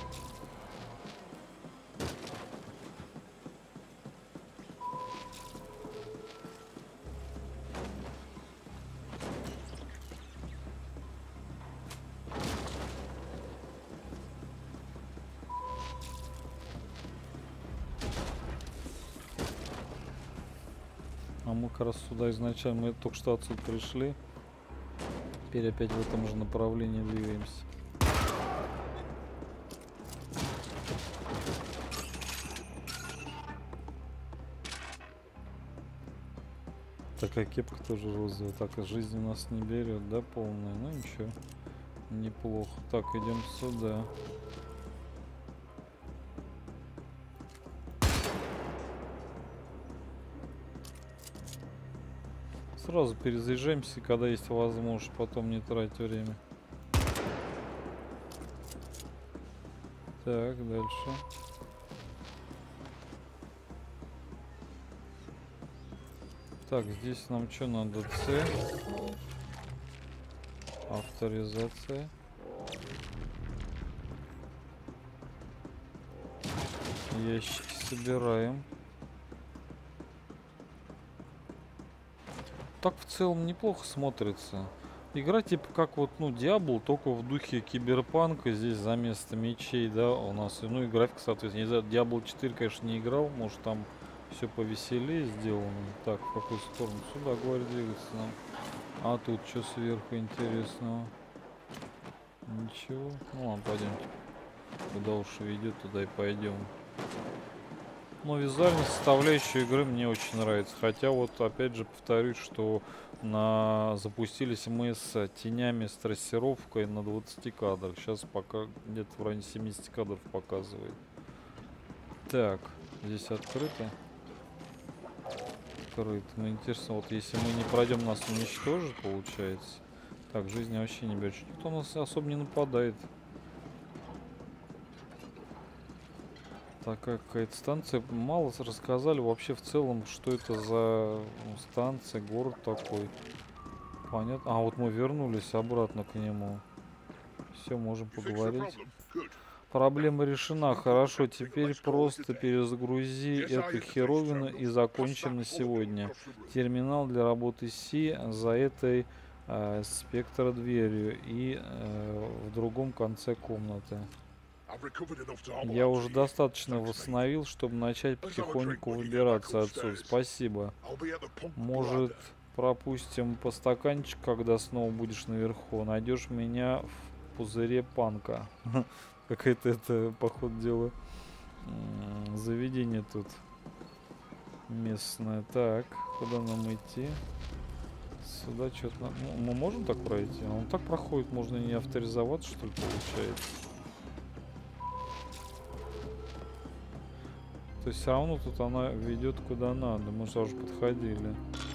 [SPEAKER 1] А мы как раз сюда изначально, мы только что отсюда пришли. Теперь опять в этом же направлении двигаемся. Такая кепка тоже розовая. Так, а жизнь у нас не берет, да, полная? Ну ничего, неплохо. Так, идем сюда. сразу перезаряжаемся, когда есть возможность, потом не тратить время. Так, дальше. Так, здесь нам что надо? С. Авторизация. Ящики собираем. Так в целом неплохо смотрится. Игра типа как вот, ну, Diablo, только в духе киберпанка. Здесь за место мечей, да, у нас. Ну и графика, соответственно. Не знаю, Diablo четыре, конечно, не играл. Может, там все повеселее сделано. Так, в какую сторону? Сюда, говорит, двигаться нам. А тут что сверху интересного? Ничего. Ну ладно, пойдемте. Куда уж ведет, туда и пойдем. Но визуальная составляющая игры мне очень нравится. Хотя вот опять же повторюсь, что на запустились мы с тенями, с трассировкой на двадцати кадрах. Сейчас пока где-то в районе семидесяти кадров показывает. Так, здесь открыто. Открыто. Ну интересно, вот если мы не пройдем, нас уничтожит, получается. Так, жизни вообще не берет. Никто у нас особо не нападает. Такая какая-то станция. Мало рассказали вообще в целом, что это за станция, город такой. Понятно. А вот мы вернулись обратно к нему. Все, можем поговорить. Проблема решена. Хорошо, теперь просто перезагрузи эту херовину и закончим на сегодня. Терминал для работы Си за этой э, спектра дверью и э, в другом конце комнаты. Я уже достаточно восстановил, чтобы начать потихоньку выбираться отсюда. Спасибо. Может, пропустим по стаканчику, когда снова будешь наверху. Найдешь меня в пузыре панка. Какое-то это, по ходу дела, заведение тут местное. Так, куда нам идти? Сюда что-то... Ну, мы можем так пройти? Он так проходит, можно не авторизоваться, что ли, получается? То есть все равно тут она ведет куда надо. Мы же уже подходили.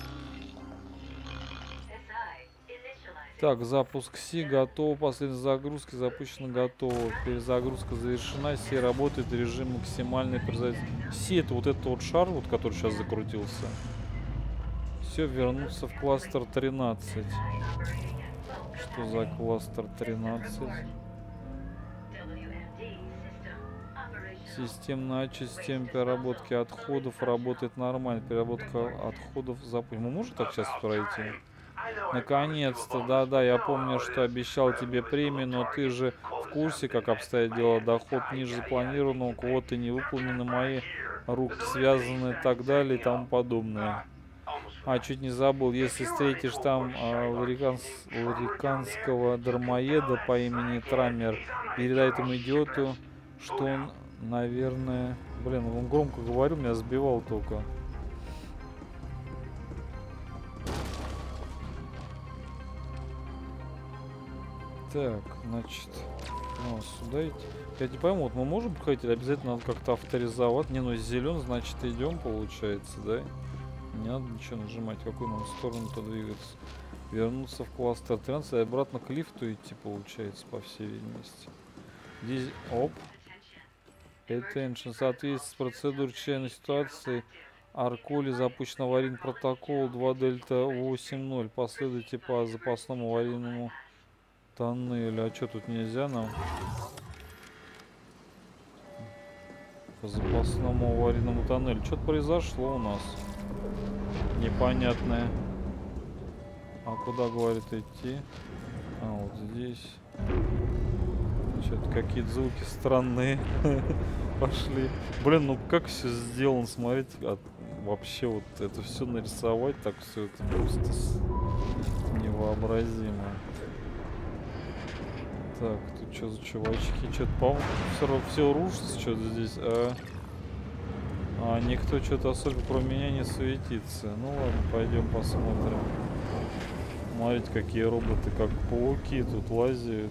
[SPEAKER 1] Так, запуск Си готов. Последняя загрузка запущена, готова. Перезагрузка завершена. Си работает в режиме максимальной производительности. Си это вот этот вот шар, вот который сейчас закрутился. Все, вернуться в кластер тринадцать. Что за кластер тринадцать? Системная система переработки отходов работает нормально. Переработка отходов запущена. Мы можем так сейчас пройти? Наконец-то, да-да, я помню, что обещал тебе премию, но ты же в курсе, как обстоят дела. Доход ниже запланированного, квоты не выполнены, мои руки связаны и так далее и тому подобное. А, чуть не забыл, если встретишь там а, лариканс, лариканского дармоеда по имени Траммер, передай этому идиоту, что он, наверное... Блин, он громко говорил, меня сбивал только. Так, значит, ну, сюда идти. Я не пойму, вот мы можем проходить или обязательно надо как-то авторизовать? Не, ну зелен, значит идем, получается, да? Не надо ничего нажимать, в какую нам сторону-то двигаться. Вернуться в кластер тринадцать и обратно к лифту идти, получается, по всей видимости. Здесь, оп. Attention, в соответствии с процедурой чрезвычайной ситуации, Арколи запущен аварийный протокол два дельта восемь ноль. Последуйте по запасному аварийному тоннелю. А что тут нельзя нам? По запасному аварийному тоннелю. Что-то произошло у нас. Непонятное. А куда, говорит, идти? А, вот здесь. Что-то какие-то звуки странные пошли. Блин, ну как все сделано, смотрите. А, вообще вот это все нарисовать, так все это просто невообразимо. Так, тут что за чувачки? Что-то, по-моему, все, все рушится, что-то здесь. А, а никто что-то особо кроме меня не суетится. Ну ладно, пойдем посмотрим. Смотрите, какие роботы, как пауки тут лазят.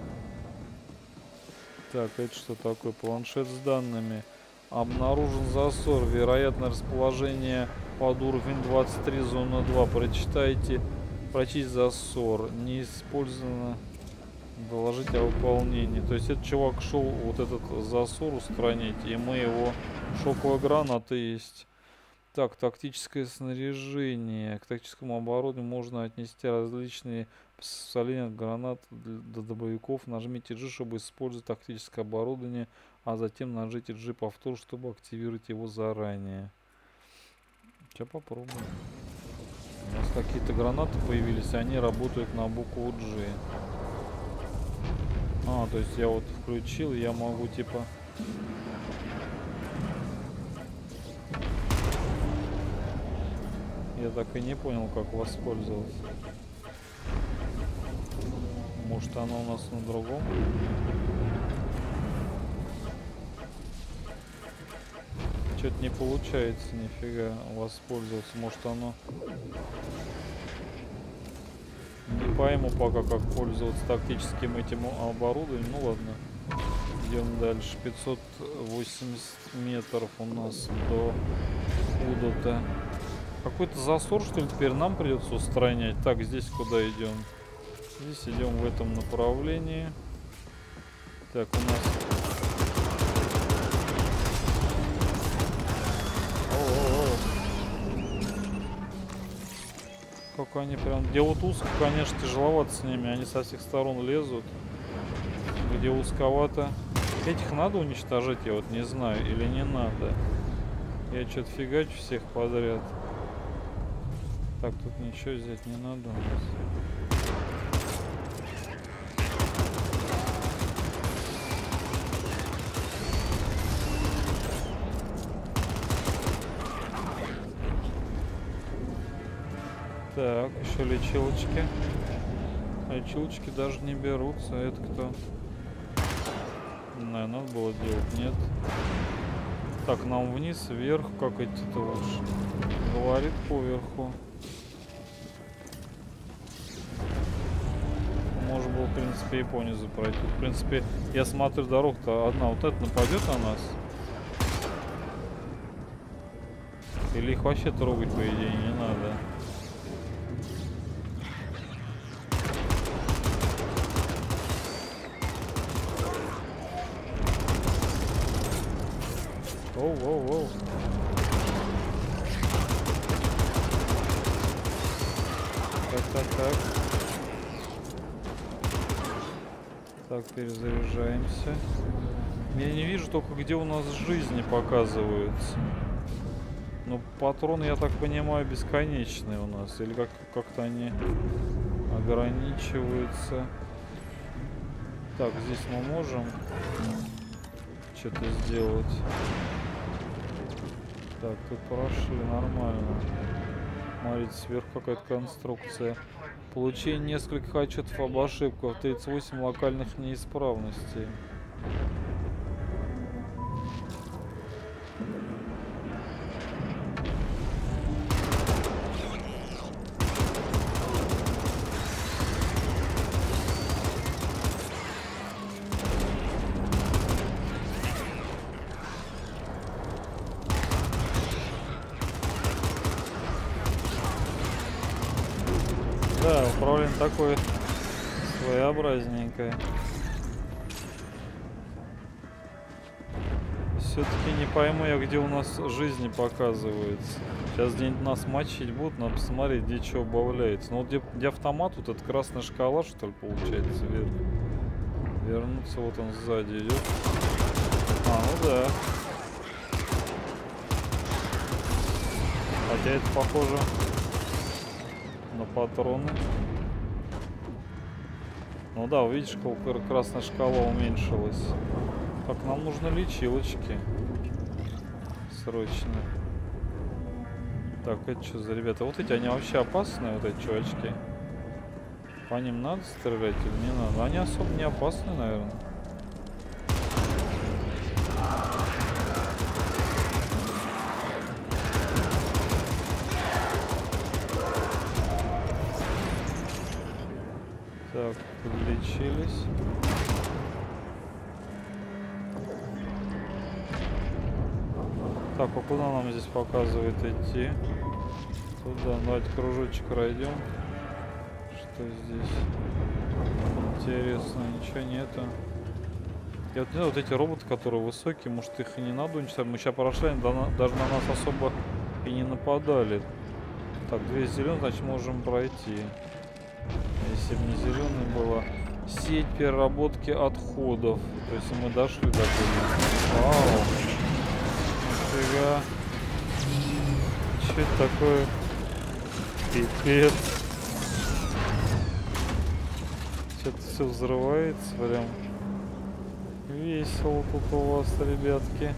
[SPEAKER 1] Так, это что такое? Планшет с данными. Обнаружен засор. Вероятно, расположение под уровень двадцать три, зона два. Прочитайте, прочесть засор. Не использовано. Доложить о выполнении. То есть этот чувак шел вот этот засор устранить, и мы его... Шоковая граната есть. Так, тактическое снаряжение. К тактическому оборудованию можно отнести различные соления от гранат до дробовиков. Нажмите G, чтобы использовать тактическое оборудование, а затем нажмите G повтор, чтобы активировать его заранее. Сейчас попробуем. У нас какие-то гранаты появились, они работают на букву G. А, то есть я вот включил, я могу типа... Я так и не понял, как воспользоваться. Может, оно у нас на другом? Что-то не получается нифига воспользоваться. Может, оно... Не пойму пока, как пользоваться тактическим этим оборудованием. Ну ладно. Идем дальше. пятьсот восемьдесят метров у нас до куда-то. Какой-то засор, что ли, теперь нам придется устранять. Так, здесь куда идем? Здесь идем в этом направлении. Так, у нас... Как они прям... Где вот узко, конечно, тяжеловато с ними. Они со всех сторон лезут. Где узковато. Этих надо уничтожить, я вот не знаю. Или не надо. Я что-то фигачу всех подряд. Так, тут ничего взять не надо у нас. Так, еще лечилочки. Лечилочки даже не берутся. А это кто? Наверное, надо было делать. Нет. Так, нам вниз, вверх. Как идти-то лучше? Говорит поверху. Можно было, в принципе, и по низу пройти. В принципе, я смотрю, дорога-то одна. Вот эта нападет на нас? Или их вообще трогать, по идее, не надо? Оу-оу-оу. Так, так, так. Так, перезаряжаемся. Я не вижу только, где у нас жизни показываются. Но патроны, я так понимаю, бесконечные у нас. Или как- как-то они ограничиваются. Так, здесь мы можем что-то сделать. Так, тут прошли нормально. Смотрите, сверху какая-то конструкция. Получение нескольких отчетов об ошибках. тридцать восемь локальных неисправностей. Да, управление такое своеобразненькое. Все-таки не пойму я, где у нас жизни показывается. Сейчас где-нибудь нас мочить будут, надо посмотреть, где что убавляется. Ну вот где, где автомат, вот эта красная шкала, что ли, получается, вверх. Вернуться, вот он сзади идет. А, ну да. Хотя это похоже на патроны. Ну да, видишь, сколько красная шкала уменьшилась. Так, нам нужны лечилочки. Срочно. Так, это что за ребята? Вот эти, они вообще опасные, вот эти чувачки. По ним надо стрелять или не надо? Они особо не опасны, наверное. Так, подлечились. Так, а куда нам здесь показывает идти? Туда, давайте кружочек пройдем. Что здесь? Интересно, ничего нету. И вот, ну, вот эти роботы, которые высокие, может их и не надо уничтожать. Мы сейчас прошли, они даже на нас особо и не нападали. Так, две зеленые, значит можем пройти. Если бы не зеленый была. Сеть переработки отходов. То есть мы дошли до туда. Вау. Нифига. Что это такое? Пипец. Что-то все взрывается прям. Весело тут у вас, ребятки.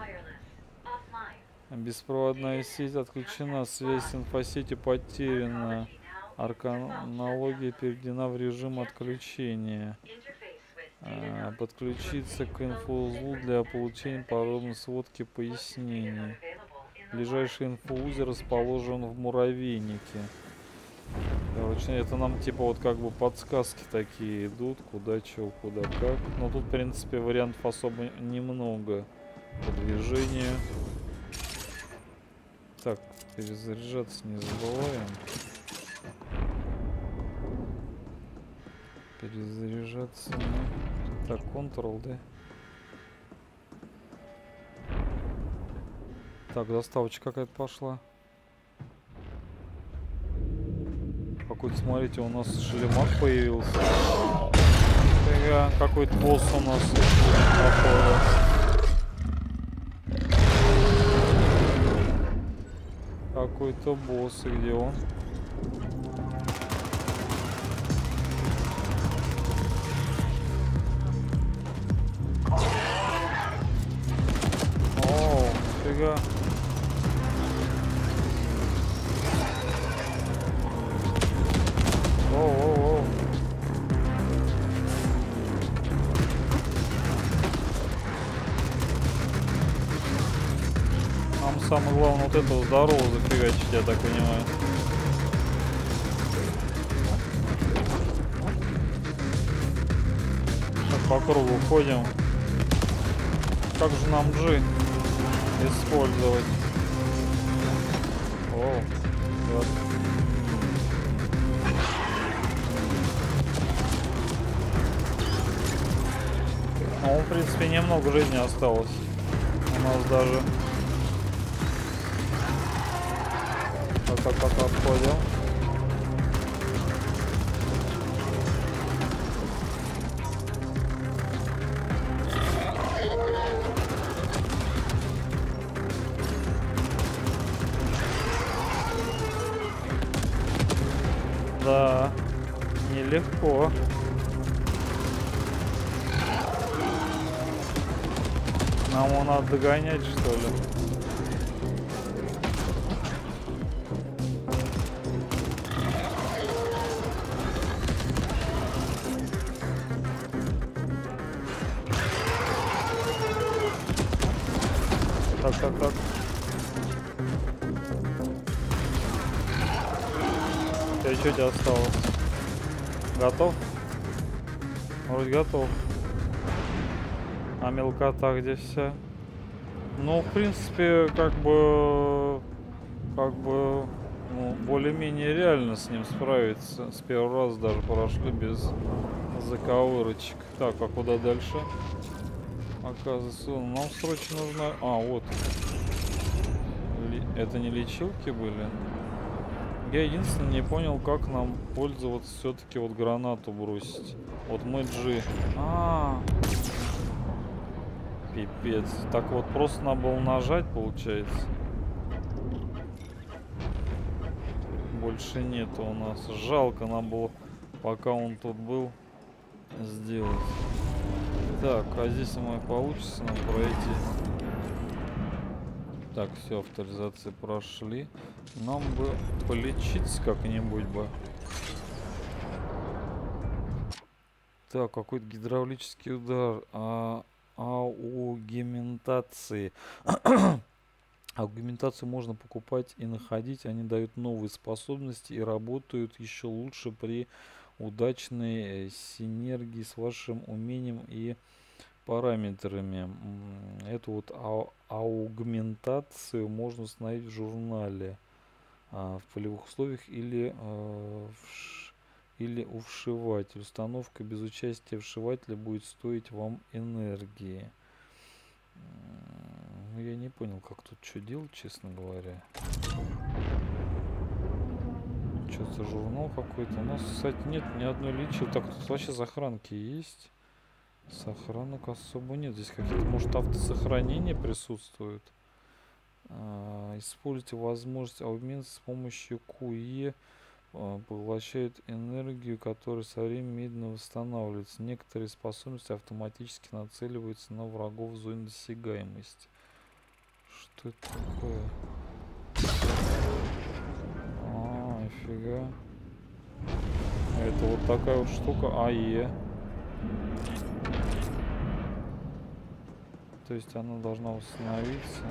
[SPEAKER 1] Беспроводная сеть отключена, связь с инфосетью потеряна. Арканалогия переведена в режим отключения. А, подключиться к инфоузлу для получения подробной сводки пояснений. Ближайший инфоузел расположен в муравейнике. Короче, это нам типа вот как бы подсказки такие идут, куда, чего, куда, как. Но тут, в принципе, вариантов особо немного по движению. Так, перезаряжаться не забываем. Перезаряжаться. Так, Ctrl, да? Так, доставочка какая-то пошла. Какой-то, смотрите, у нас шлемак появился. Какой-то босс у нас какой-то босс, и где он? О, нифига. Оу-оу-оу. Нам самое главное вот этого здорового зафигачить, я так понимаю. Так, по кругу ходим. Как же нам G использовать? О, вот. Ну, в принципе, немного жизни осталось. У нас даже. Так, так, так, отходим. Да, нелегко. Нам его надо догонять, что ли? Так, так, так. И что у тебя осталось? Готов? Вроде готов. А мелкота где вся? Ну, в принципе, как бы... Как бы... Ну, более-менее реально с ним справиться. С первого раза даже прошли без заковырочек. Так, а куда дальше? Оказывается, нам срочно нужно... А, вот. Ли... Это не лечилки были? Я единственное не понял, как нам пользоваться все-таки вот гранату бросить. Вот мы G. А, -а, -а. Пипец. Так вот просто надо было нажать, получается. Больше нету у нас. Жалко, нам было, пока он тут был, сделать. Так, а здесь мы получится нам пройти. Так, все, авторизации прошли. Нам бы полечиться как-нибудь бы. Так, какой-то гидравлический удар. А, аугментации. Аугментацию можно покупать и находить. Они дают новые способности и работают еще лучше при удачной синергии с вашим умением и параметрами. Эту вот ау аугментацию можно установить в журнале. а, в полевых условиях или, а, вш... или у вшивателя. Установка без участия вшивателя будет стоить вам энергии. Ну, я не понял, как тут что делать, честно говоря. Что за журнал какой-то? У нас, кстати, нет ни одной личи. Так, тут вообще сохранки есть? Сохранок особо нет. Здесь какие-то, может, автосохранения присутствуют. А, используйте возможность обмена с помощью КУЕ. А, поглощает энергию, которая со временем медленно восстанавливается. Некоторые способности автоматически нацеливаются на врагов в зоне досягаемости. Что это такое? А, нифига. Это вот такая вот штука АЕ. То есть она должна восстановиться.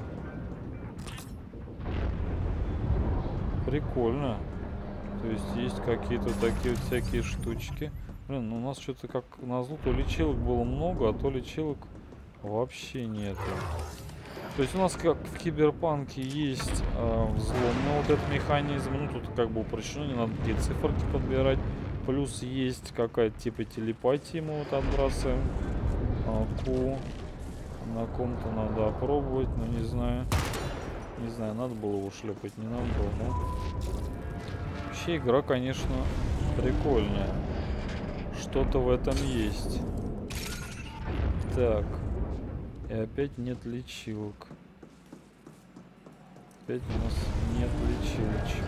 [SPEAKER 1] Прикольно. То есть есть какие-то такие вот всякие штучки. Блин, ну у нас что-то как назло, то лечилок было много, а то лечилок вообще нету. То есть у нас как в Киберпанке есть э, взломный вот этот механизм. Ну тут как бы упрощено, не надо какие циферки подбирать. Плюс есть какая-то типа телепатии, мы вот отбрасываем. А, Q. На ком-то надо опробовать, но не знаю. Не знаю, надо было его шлепать, не надо было, да? Вообще игра, конечно, прикольная. Что-то в этом есть. Так. И опять нет лечилок. Опять у нас нет лечилочек.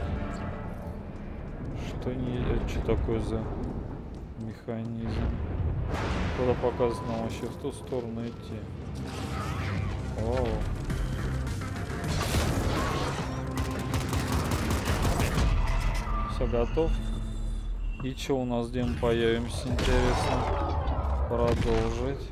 [SPEAKER 1] Что не... Это что такое за механизм? Куда показано вообще? В ту сторону идти. Вау. Все, готов. И что у нас, где мы появимся, интересно? Продолжить.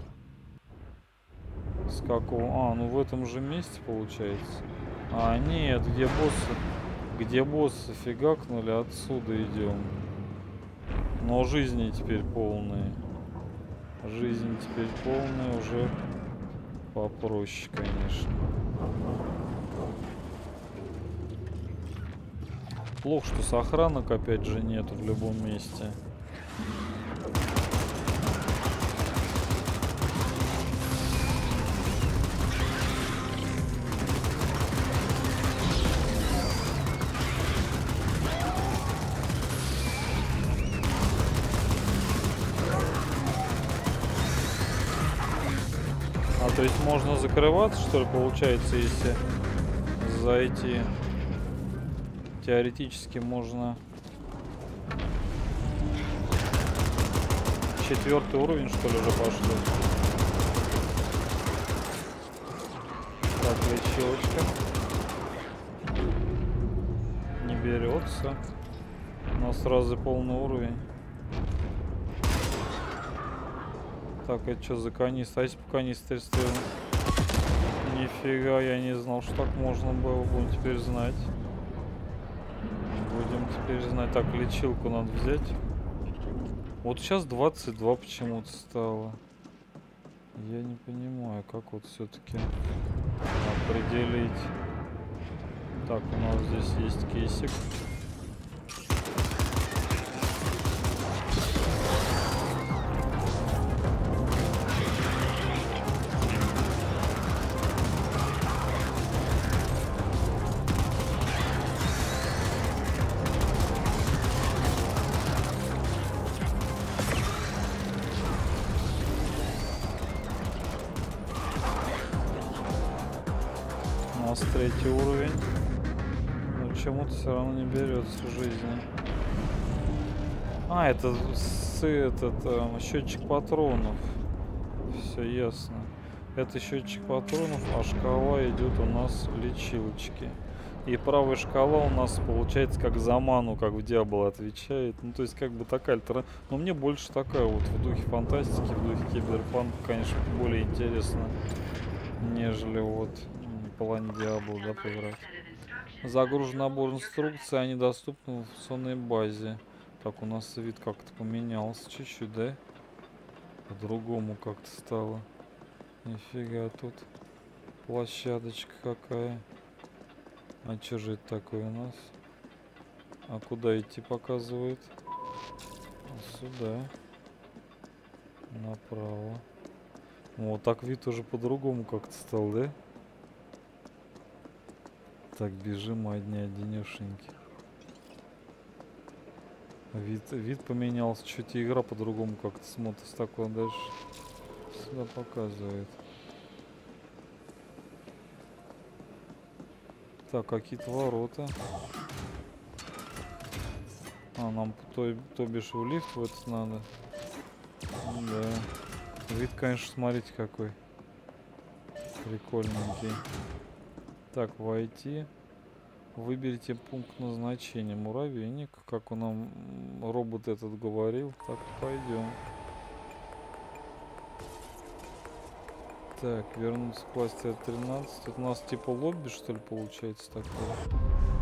[SPEAKER 1] С какого? А, ну в этом же месте получается. А, нет, где боссы? Где боссы фигакнули, отсюда идем. Но жизни теперь полные. Жизнь теперь полная, уже попроще, конечно. Плохо, что сохранок опять же нету в любом месте. А, то есть можно закрываться, что ли, получается, если зайти? Теоретически можно... Четвертый уровень, что ли, уже пошел? Так, лечилочка. Не берется. У нас сразу полный уровень. Так, это что за канистра? А если по канистре стрелять? Нифига, я не знал, что так можно было. Будем теперь знать. Будем теперь знать. Так, лечилку надо взять. Вот сейчас двадцать два почему-то стало. Я не понимаю, как вот все-таки определить. Так, у нас здесь есть кейсик. У нас третий уровень. Но почему-то все равно не берется в жизни. А, это с этот э, счетчик патронов. Все ясно. Это счетчик патронов, а шкала идет у нас лечилочки. И правая шкала у нас получается как за ману, как в Диабло отвечает. Ну, то есть как бы такая альтера. Но мне больше такая вот в духе фантастики, в духе киберпанка, конечно, более интересно, нежели вот в плане Диабло, да, поиграть. Загружен набор инструкций, они доступны в информационной базе. Так, у нас вид как-то поменялся чуть-чуть, да? По-другому как-то стало. Нифига, тут площадочка какая. А что же это такое у нас? А куда идти показывает? Сюда. Направо. Вот так вид уже по-другому как-то стал, да? Так, бежим одни одинешеньки. Вид, вид поменялся, чуть игра по-другому как-то смотрится. Так, он дальше сюда показывает. Так, какие-то ворота. А, нам то, то бишь в лифт в этот надо. Да. Вид, конечно, смотрите какой. Прикольненький. Так, войти. Выберите пункт назначения. Муравейник. Как он нам робот этот говорил. Так, пойдем. Так, вернуться к власти от тринадцать. Тут у нас типа лобби, что ли, получается такое?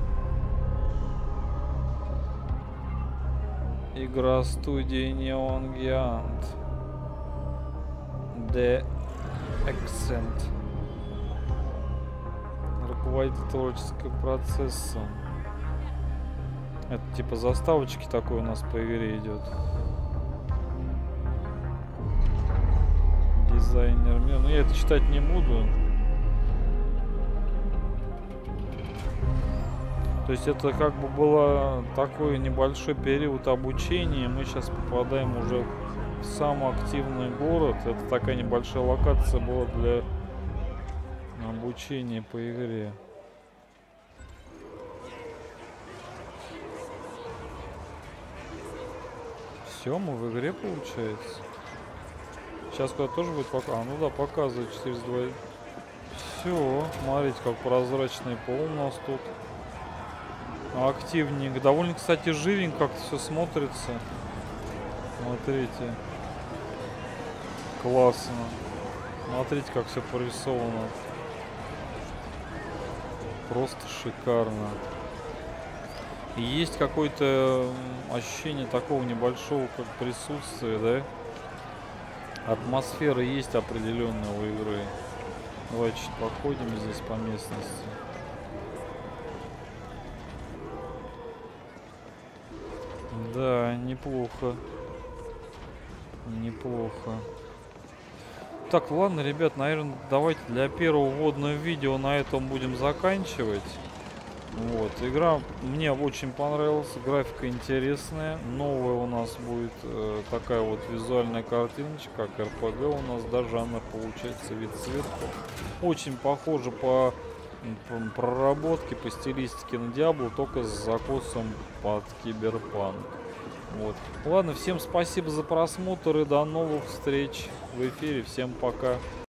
[SPEAKER 1] Игра студии Neon Giant. The Accent. Руководитель творческого процесса. Это типа заставочки такой у нас по игре идет. Дизайнер мира. Ну я это читать не буду. То есть это как бы было такой небольшой период обучения. Мы сейчас попадаем уже в самый активный город. Это такая небольшая локация была для обучения по игре. Все, мы в игре, получается. Сейчас куда тоже будет пока. А, ну да, показывает четыреста два. Все, смотрите, как прозрачный пол у нас тут. Активненько. Довольно, кстати, живенько как-то все смотрится. Смотрите. Классно. Смотрите, как все порисовано. Просто шикарно. И есть какое-то ощущение такого небольшого как присутствия, да? Атмосфера есть определенная у игры. Давайте чуть походим здесь по местности. Да, неплохо. Неплохо. Так, ладно, ребят, наверное, давайте для первого вводного видео на этом будем заканчивать. Вот, игра мне очень понравилась, графика интересная. Новая у нас будет э, такая вот визуальная картиночка, как эр пэ гэ у нас, да, жанр получается, вид сверху. Очень похоже по, по проработке, по стилистике на Diablo, только с закосом под киберпанк. Вот. Ладно, всем спасибо за просмотр и до новых встреч в эфире. Всем пока.